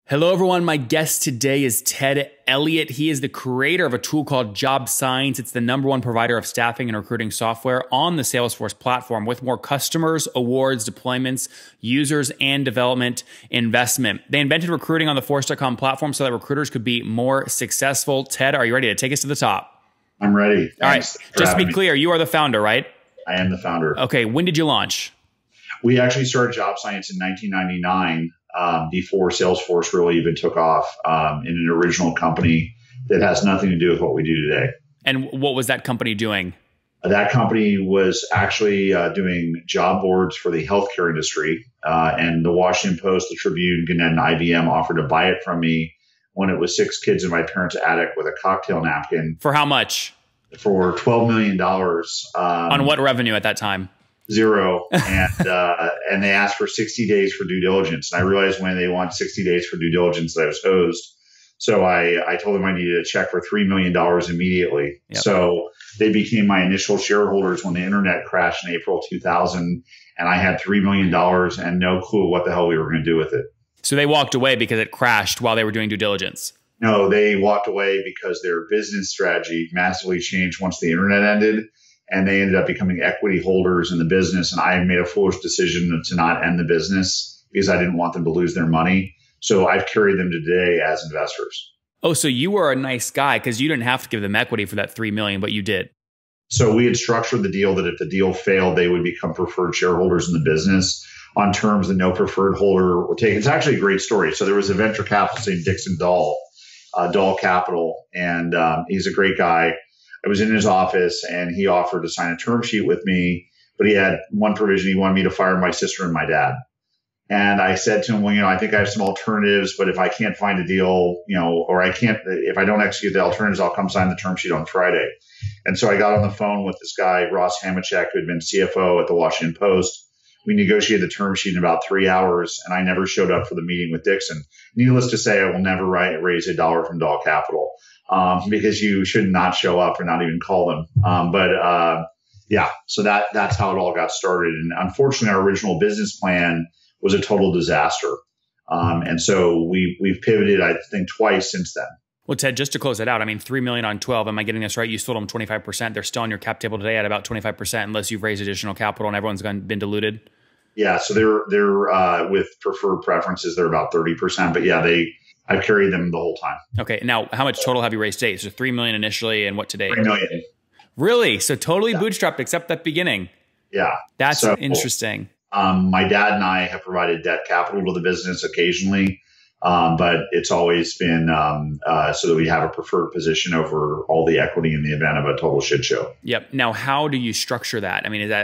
Hello, everyone. My guest today is Ted Elliott. He is the creator of a tool called Jobscience. It's the #1 provider of staffing and recruiting software on the Salesforce platform with more customers, awards, deployments, users, and development investment. They invented recruiting on the Force.com platform so that recruiters could be more successful. Ted, are you ready to take us to the top? I'm ready. All right. Just to be clear, you are the founder, right? I am the founder. Okay. When did you launch? We actually started Jobscience in 1999. Before Salesforce really even took off, in an original company that has nothing to do with what we do today. And what was that company doing? That company was actually doing job boards for the healthcare industry. And the Washington Post, the Tribune, Gannett, and IBM offered to buy it from me when it was 6 kids in my parents' attic with a cocktail napkin. For how much? For $12 million. On what revenue at that time? 0. And they asked for 60 days for due diligence. And I realized when they want 60 days for due diligence that I was hosed. So I told them I needed a check for $3 million immediately. Yep. So they became my initial shareholders when the internet crashed in April 2000. And I had $3 million and no clue what the hell we were going to do with it. So they walked away because it crashed while they were doing due diligence? No, they walked away because their business strategy massively changed once the internet ended. And they ended up becoming equity holders in the business. And I made a foolish decision to not end the business because I didn't want them to lose their money. So I've carried them today as investors. Oh, so you were a nice guy because you didn't have to give them equity for that $3 million, but you did. So we had structured the deal that if the deal failed, they would become preferred shareholders in the business on terms that no preferred holder would take. It's actually a great story. So there was a venture capitalist named Dixon Dahl, Dahl Capital, and he's a great guy. I was in his office and he offered to sign a term sheet with me, but he had one provision. He wanted me to fire my sister and my dad. And I said to him, well, I think I have some alternatives, but if I can't find a deal, or if I don't execute the alternatives, I'll come sign the term sheet on Friday. And so I got on the phone with this guy, Ross Hamachek, who had been CFO at the Washington Post. We negotiated the term sheet in about 3 hours, and I never showed up for the meeting with Dixon. Needless to say, I will never raise $1 from Dahl Capital. Because you should not show up or not even call them. So that's how it all got started. And unfortunately, our original business plan was a total disaster. And so we've pivoted, I think, twice since then. Well, Ted, just to close it out, $3 million on 12. Am I getting this right? You sold them 25%. They're still on your cap table today at about 25%, unless you've raised additional capital and everyone's been diluted. Yeah. So they're with preferred preferences, they're about 30%. But yeah, I've carried them the whole time. Okay. Now, how much total have you raised today? So $3 million initially, and what today? $3 million. Really? So totally bootstrapped, except that beginning. Yeah. That's interesting. My dad and I have provided debt capital to the business occasionally, but it's always been so that we have a preferred position over all the equity in the event of a total shit show. Yep. Now, how do you structure that?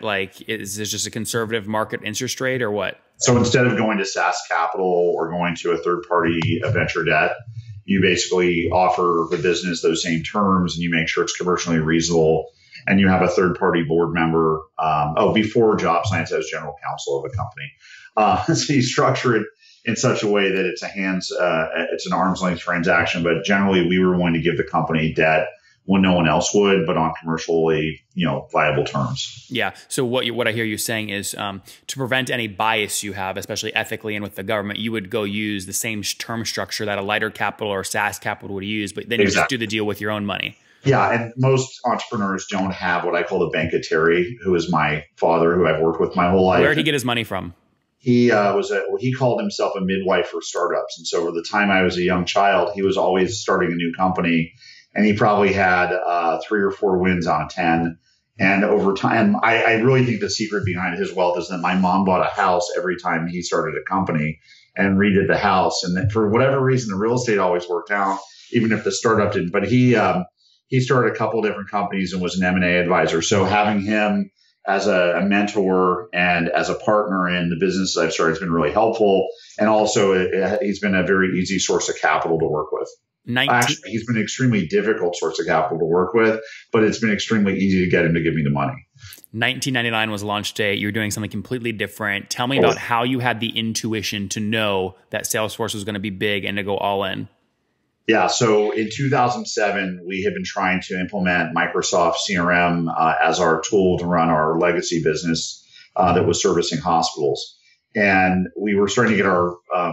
Is this just a conservative market interest rate or what? So instead of going to SaaS Capital or going to a third-party venture debt, you basically offer the business those same terms and you make sure it's commercially reasonable. And you have a third-party board member. Before Jobscience, I was general counsel of a company. So you structure it in such a way that it's it's an arm's length transaction. But generally, we were willing to give the company debt when no one else would, but on commercially, viable terms. Yeah. So what I hear you saying is to prevent any bias you have, especially ethically and with the government, you would go use the same term structure that a lighter capital or SaaS Capital would use, but then you just do the deal with your own money. Yeah. And most entrepreneurs don't have what I call the bankatary, who is my father, who I've worked with my whole life. Where did he get his money from? He he called himself a midwife for startups. And so over the time I was a young child, he was always starting a new company. And he probably had 3 or 4 wins on a 10. And over time, I really think the secret behind his wealth is that my mom bought a house every time he started a company and redid the house. And then for whatever reason, the real estate always worked out, even if the startup didn't. But he started a couple of different companies and was an M&A advisor. So having him as a mentor and as a partner in the business I've started has been really helpful. And also, he's been a very easy source of capital to work with. Actually, he's been an extremely difficult source of capital to work with, but it's been extremely easy to get him to give me the money. 1999 was launch date. You're doing something completely different. Tell me about how you had the intuition to know that Salesforce was going to be big and to go all in. Yeah. So in 2007, we had been trying to implement Microsoft CRM as our tool to run our legacy business that was servicing hospitals. And we were starting to get our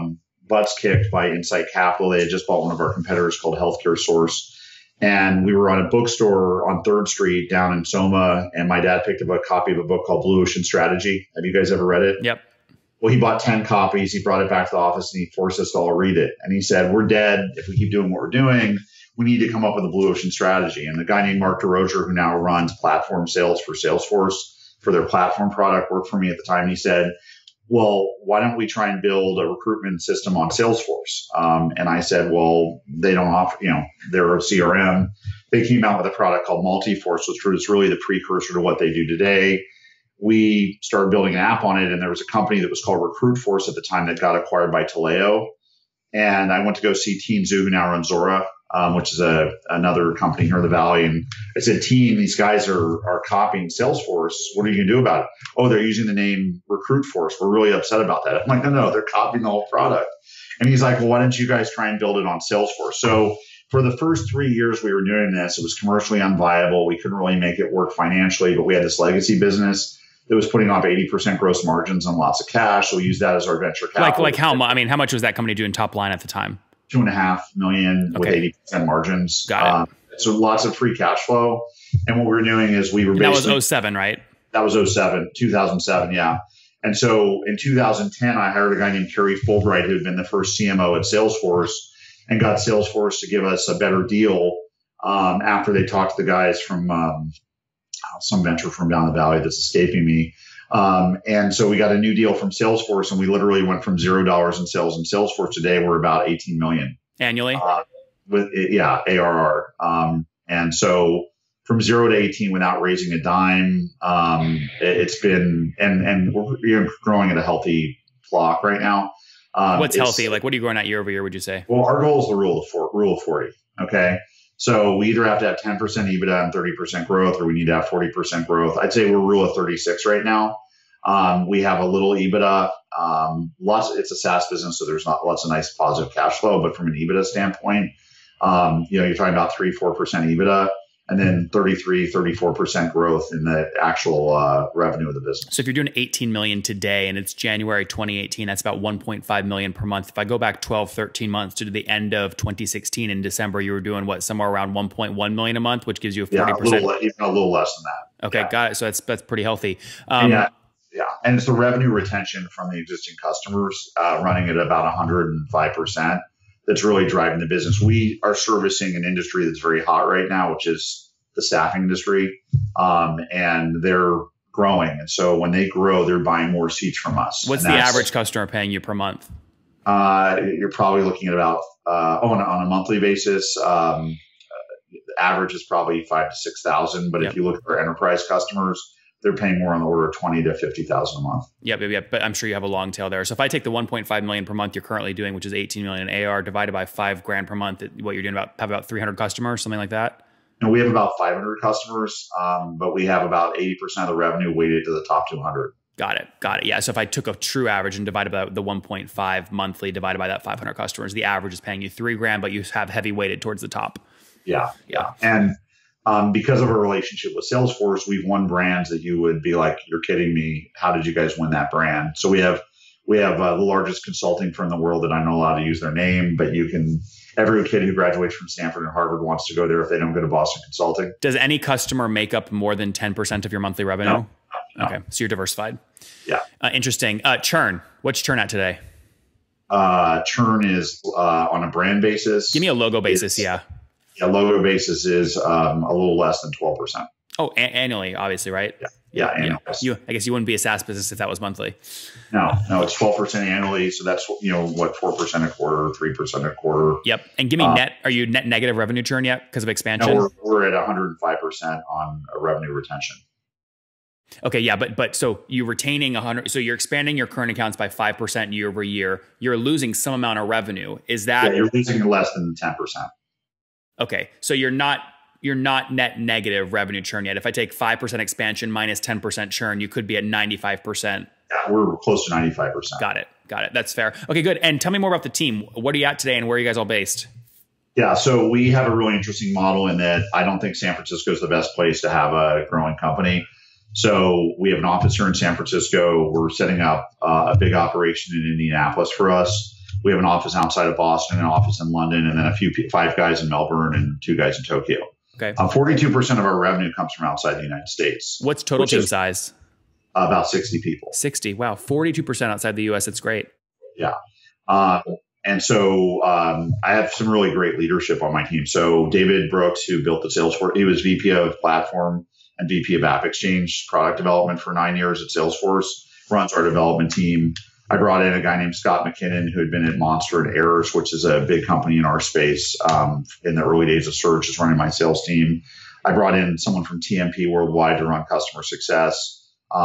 butts kicked by Insight Capital. They had just bought one of our competitors called Healthcare Source. And we were on a bookstore on 3rd Street down in Soma. And my dad picked up a copy of a book called Blue Ocean Strategy. Have you guys ever read it? Yep. Well, he bought 10 copies. He brought it back to the office and he forced us to all read it. And he said, we're dead. If we keep doing what we're doing, we need to come up with a blue ocean strategy. And the guy named Mark DeRozier, who now runs platform sales for Salesforce for their platform product, worked for me at the time. He said, well, why don't we try and build a recruitment system on Salesforce? And I said, well, they don't offer, they're a CRM. They came out with a product called Multiforce, which was really the precursor to what they do today. We started building an app on it, and there was a company that was called RecruitForce at the time that got acquired by Taleo. And I went to go see Teen Zhu, who now runs Zora, which is another company here in the Valley. And I said, Teen, these guys are copying Salesforce. What are you going to do about it? Oh, they're using the name RecruitForce. We're really upset about that. I'm like, no, they're copying the whole product. And he's like, well, why don't you guys try and build it on Salesforce? So for the first 3 years we were doing this, it was commercially unviable. We couldn't really make it work financially, but we had this legacy business that was putting off 80% gross margins and lots of cash. So we used that as our venture capital. Like how much? I mean, how much was that company doing top line at the time? $2.5 million with 80% margins. Got it. So lots of free cash flow. And what we were doing is we were basically— That was 07, right? That was 2007, yeah. And so in 2010, I hired a guy named Kerry Fulbright, who had been the first CMO at Salesforce, and got Salesforce to give us a better deal after they talked to the guys from some venture firm down the valley that's escaping me. And so we got a new deal from Salesforce, and we literally went from $0 in sales in Salesforce. Today we're about 18 million annually ARR. And so from 0 to 18 without raising a dime, it's been, and we're growing at a healthy clock right now. What's healthy? Like, what are you growing at year over year, would you say? Well, our goal is the rule of 40. Okay. So we either have to have 10% EBITDA and 30% growth, or we need to have 40% growth. I'd say we're rule of 36 right now. We have a little EBITDA. It's a SaaS business, so there's not lots of nice positive cash flow. But from an EBITDA standpoint, you're talking about 3-4% EBITDA, and then 33-34% growth in the actual revenue of the business. So if you're doing 18 million today and it's January 2018, that's about 1.5 million per month. If I go back 12, 13 months to the end of 2016 in December, you were doing what, somewhere around 1.1 million a month, which gives you a 40%. Yeah, even a little less than that. Okay, got it. So that's pretty healthy. Yeah. And it's the revenue retention from the existing customers running at about 105%. That's really driving the business. We are servicing an industry that's very hot right now, which is the staffing industry, and they're growing. And so when they grow, they're buying more seats from us. What's the average customer paying you per month? You're probably looking at about on a monthly basis. The average is probably 5,000 to 6,000. But if you look at our enterprise customers, they're paying more on the order of 20 to 50,000 a month. Yep. But I'm sure you have a long tail there. So if I take the 1.5 million per month you're currently doing, which is 18 million in AR, divided by $5,000 per month, what you're doing have about 300 customers, something like that. And we have about 500 customers, but we have about 80% of the revenue weighted to the top 200. Got it. Yeah. So if I took a true average and divided by the 1.5 monthly divided by that 500 customers, the average is paying you $3,000, but you have heavy weighted towards the top. Yeah. And because of our relationship with Salesforce, we've won brands that you would be like, you're kidding me. How did you guys win that brand? So we have the largest consulting firm in the world that I'm not allowed to use their name, but every kid who graduates from Stanford and Harvard wants to go there if they don't go to Boston Consulting. Does any customer make up more than 10% of your monthly revenue? No. Okay. So you're diversified. Yeah. Interesting. Churn. What's churn at today? Churn is on a brand basis. Give me a logo basis. Yeah, logo basis is a little less than 12%. Oh, annually, obviously, right? Yeah, annually. I guess you wouldn't be a SaaS business if that was monthly. No, it's 12% annually. So that's, 4% a quarter, 3% a quarter. Yep. And give me net. Are you net negative revenue churn yet because of expansion? No, we're at 105% on revenue retention. Okay, yeah, but so you're retaining 100. So you're expanding your current accounts by 5% year over year. You're losing some amount of revenue. Is that? Yeah, you're losing less than 10%. Okay, so you're not net negative revenue churn yet. If I take 5% expansion minus 10% churn, you could be at 95%. Yeah, we're close to 95%. Got it. That's fair. Okay, good. And tell me more about the team. What are you at today, and where are you guys all based? Yeah, so we have a really interesting model in that I don't think San Francisco is the best place to have a growing company. So we have an office here in San Francisco. We're setting up a big operation in Indianapolis for us. We have an office outside of Boston, an office in London, and then five guys in Melbourne and two guys in Tokyo. Okay. 42% of our revenue comes from outside the United States. What's total team size? About 60 people. 60. Wow. 42% outside the US. That's great. Yeah. And so I have some really great leadership on my team. So David Brooks, who built the Salesforce, he was VP of Platform and VP of AppExchange product development for 9 years at Salesforce, runs our development team. I brought in a guy named Scott McKinnon, who had been at Monster and Errors, which is a big company in our space. In the early days of search, is running my sales team. I brought in someone from TMP Worldwide to run customer success.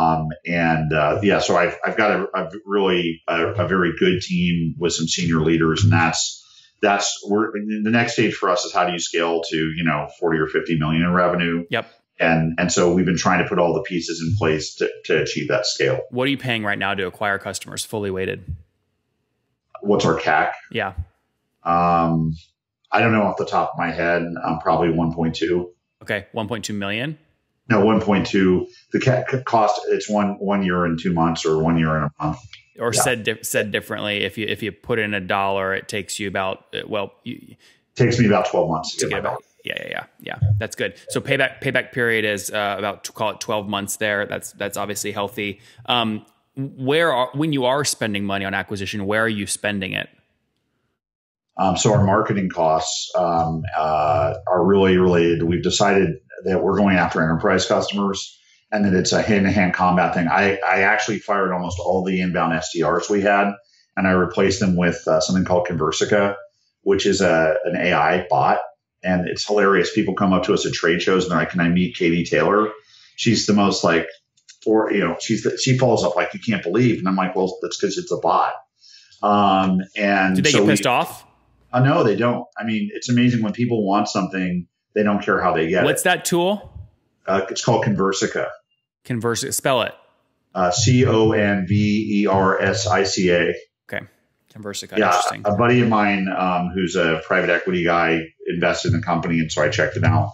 So I've got a really very good team with some senior leaders, and that's the next stage for us is how do you scale to 40 or 50 million in revenue. Yep. And so we've been trying to put all the pieces in place to achieve that scale. What are you paying right now to acquire customers fully weighted? What's our CAC? Yeah. I don't know off the top of my head. Probably 1.2. Okay. 1.2 million. No, 1.2. The CAC cost, it's one year and 2 months or 1 year and a month. Or said differently, if you put in $1, it takes you about, takes me about 12 months to get my dollar. Yeah. That's good. So payback period is about, call it 12 months there. That's obviously healthy. When you are spending money on acquisition, where are you spending it? So our marketing costs are really related. We've decided that we're going after enterprise customers and that it's a hand-to-hand combat thing. I actually fired almost all the inbound SDRs we had, and I replaced them with something called Conversica, which is an AI bot. And it's hilarious. People come up to us at trade shows and they're like, "Can I meet Katie Taylor? She's the most she follows up like you can't believe." And I'm like, "Well, that's because it's a bot." And do they get pissed off? No, they don't. I mean, it's amazing when people want something, they don't care how they get it. What's that tool? It's called Conversica. Conversica, spell it. Conversica. Okay. Conversica. Yeah, interesting. A buddy of mine who's a private equity guy invested in the company, and so I checked it out.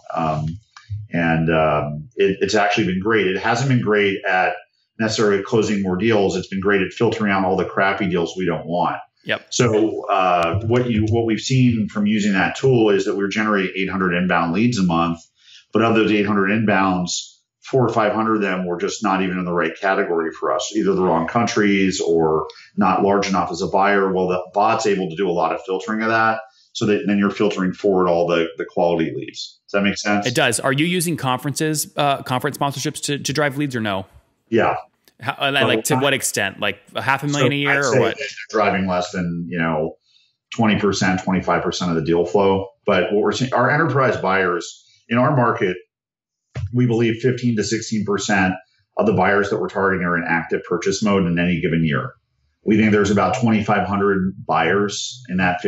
It's actually been great. It hasn't been great at necessarily closing more deals. It's been great at filtering out all the crappy deals we don't want. Yep. So what we've seen from using that tool is that we're generating 800 inbound leads a month, but of those 800 inbounds, 400 or 500 of them were just not even in the right category for us, either the wrong countries or not large enough as a buyer. Well, the bot's able to do a lot of filtering of that, so that then you're filtering forward all the quality leads. Does that make sense? It does. Are you using conference sponsorships to drive leads or no? Yeah. To what extent? Like $500,000 a year or what? Driving less than 20%, 25% of the deal flow. But what we're seeing, our enterprise buyers in our market, we believe 15 to 16% of the buyers that we're targeting are in active purchase mode in any given year. We think there's about 2,500 buyers in that,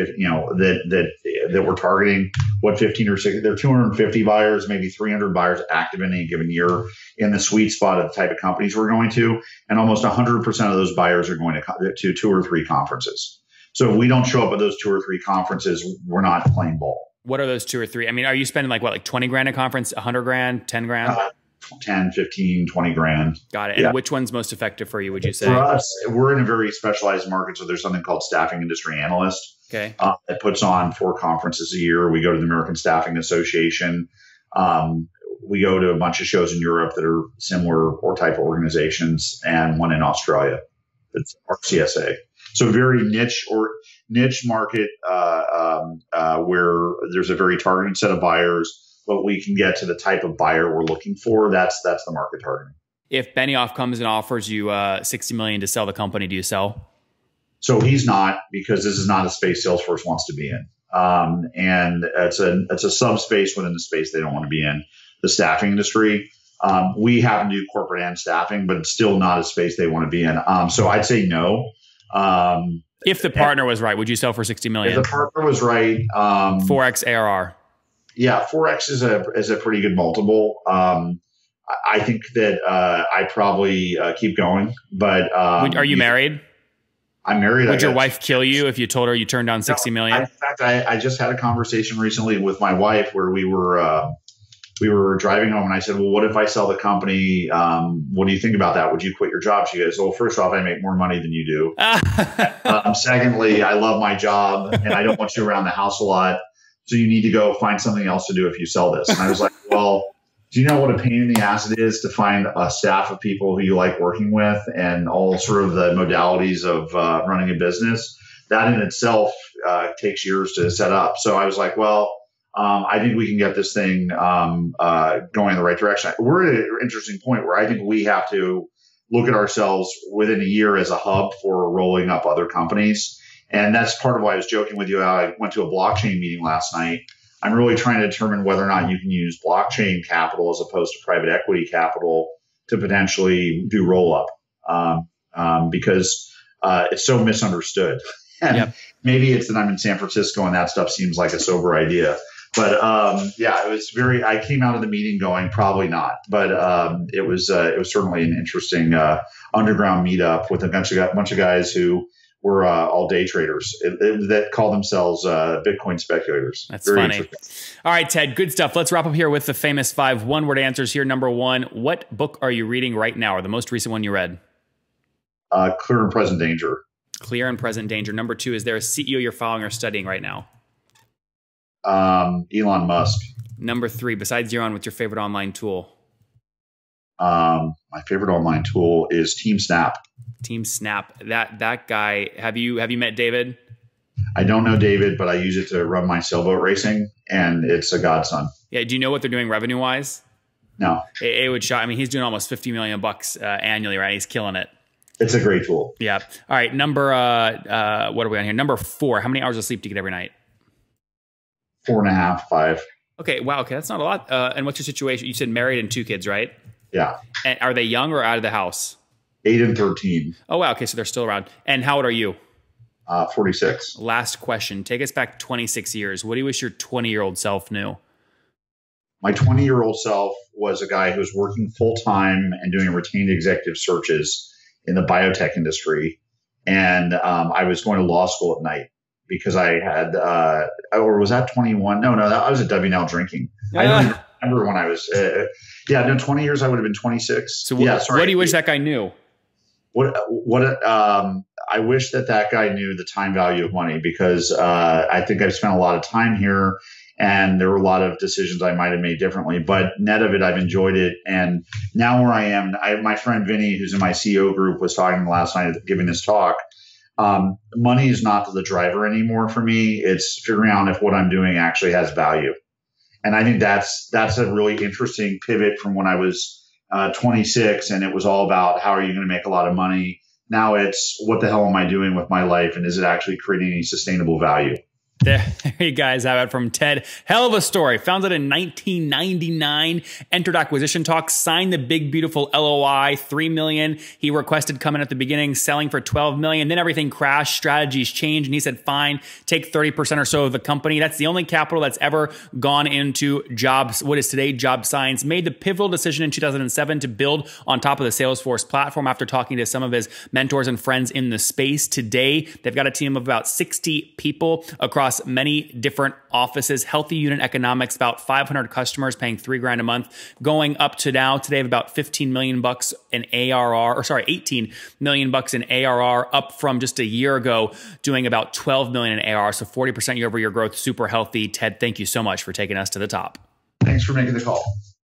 that we're targeting. What 15 or 16? There are 250 buyers, maybe 300 buyers active in any given year in the sweet spot of the type of companies we're going to, and almost 100% of those buyers are going to 2 or 3 conferences. So if we don't show up at those 2 or 3 conferences, we're not playing ball. What are those 2 or 3? I mean, are you spending like 20 grand a conference, 100 grand, 10 grand? 10, 15, 20 grand. Got it. And which one's most effective for you, would you say? For us, we're in a very specialized market. So there's something called Staffing Industry Analyst. Okay. That puts on 4 conferences a year. We go to the American Staffing Association. We go to a bunch of shows in Europe that are similar or type of organizations, and one in Australia. It's RCSA. So very niche market where there's a very targeted set of buyers, but we can get to the type of buyer we're looking for. That's the market targeting. If Benioff comes and offers you $60 million to sell the company, do you sell? So he's not, because this is not a space Salesforce wants to be in. And it's a subspace within the space they don't want to be in, the staffing industry. We happen to do corporate and staffing, but it's still not a space they want to be in. So I'd say no. If the partner was right, would you sell for $60 million? If the partner was right. 4x ARR. Yeah, 4x is a pretty good multiple. I think that I'd probably keep going. But are you married? I'm married. Would your wife kill you if you told her you turned down $60 million? In fact, I just had a conversation recently with my wife where we were we were driving home and I said, well, what if I sell the company? What do you think about that? Would you quit your job? She goes, well, first off, I make more money than you do. Secondly, I love my job and I don't want you around the house a lot. So you need to go find something else to do if you sell this. And I was like, well, do you know what a pain in the ass it is to find a staff of people who you like working with and all sort of the modalities of running a business? That in itself takes years to set up. So I was like, well, I think we can get this thing going in the right direction. We're at an interesting point where I think we have to look at ourselves within a year as a hub for rolling up other companies. And that's part of why I was joking with you. I went to a blockchain meeting last night. I'm really trying to determine whether or not you can use blockchain capital as opposed to private equity capital to potentially do roll up because it's so misunderstood. And maybe it's that I'm in San Francisco and that stuff seems like a sober idea. But it was I came out of the meeting going, probably not. But it was certainly an interesting underground meetup with a bunch of guys who were all day traders that call themselves Bitcoin speculators. That's very funny. All right, Ted, good stuff. Let's wrap up here with the famous 5 one-word answers here. Number 1, what book are you reading right now, or the most recent one you read? Clear and Present Danger. Clear and Present Danger. Number 2, is there a CEO you're following or studying right now? Elon Musk. Number 3, besides Xeron, what's your favorite online tool? My favorite online tool is Team Snap. Team Snap. That guy. Have you met David? I don't know David, but I use it to run my sailboat racing, and it's a godsend. Yeah. Do you know what they're doing revenue wise? No. It would shock. I mean, he's doing almost $50 million annually, right? He's killing it. It's a great tool. Yeah. All right. Number what are we on here? Number 4. How many hours of sleep do you get every night? 4.5, 5. Okay. Wow. Okay. That's not a lot. And what's your situation? You said married and 2 kids, right? Yeah. And are they young or out of the house? 8 and 13. Oh, wow. Okay. So they're still around. And how old are you? 46. Last question. Take us back 26 years. What do you wish your 20-year-old self knew? My 20-year-old self was a guy who was working full-time and doing retained executive searches in the biotech industry. And I was going to law school at night because I had, or was that 21? No, I was at W&L drinking. I don't even remember when I was, 20 years, I would have been 26. So what do you wish that guy knew? I wish that guy knew the time value of money because I think I've spent a lot of time here and there were a lot of decisions I might have made differently, but net of it, I've enjoyed it. And now where I am, my friend Vinny, who's in my CEO group, was talking last night giving this talk. Money is not the driver anymore for me. It's figuring out if what I'm doing actually has value. And I think that's a really interesting pivot from when I was 26 and it was all about how are you going to make a lot of money. Now it's what the hell am I doing with my life and is it actually creating any sustainable value? There you guys have it from Ted. Hell of a story. Founded in 1999, entered acquisition talks, signed the big, beautiful LOI, $3 million. He requested coming at the beginning, selling for $12 million. Then everything crashed, strategies changed, and he said, fine, take 30% or so of the company. That's the only capital that's ever gone into jobs, what is today Jobscience. Made the pivotal decision in 2007 to build on top of the Salesforce platform after talking to some of his mentors and friends in the space. Today, they've got a team of about 60 people across many different offices, healthy unit economics, about 500 customers paying $3,000 a month, going up to now today of about 15 million bucks in ARR, or sorry, 18 million bucks in ARR, up from just a year ago doing about 12 million in ARR. So 40% year over year growth, super healthy. Ted, thank you so much for taking us to the top. Thanks for making the call.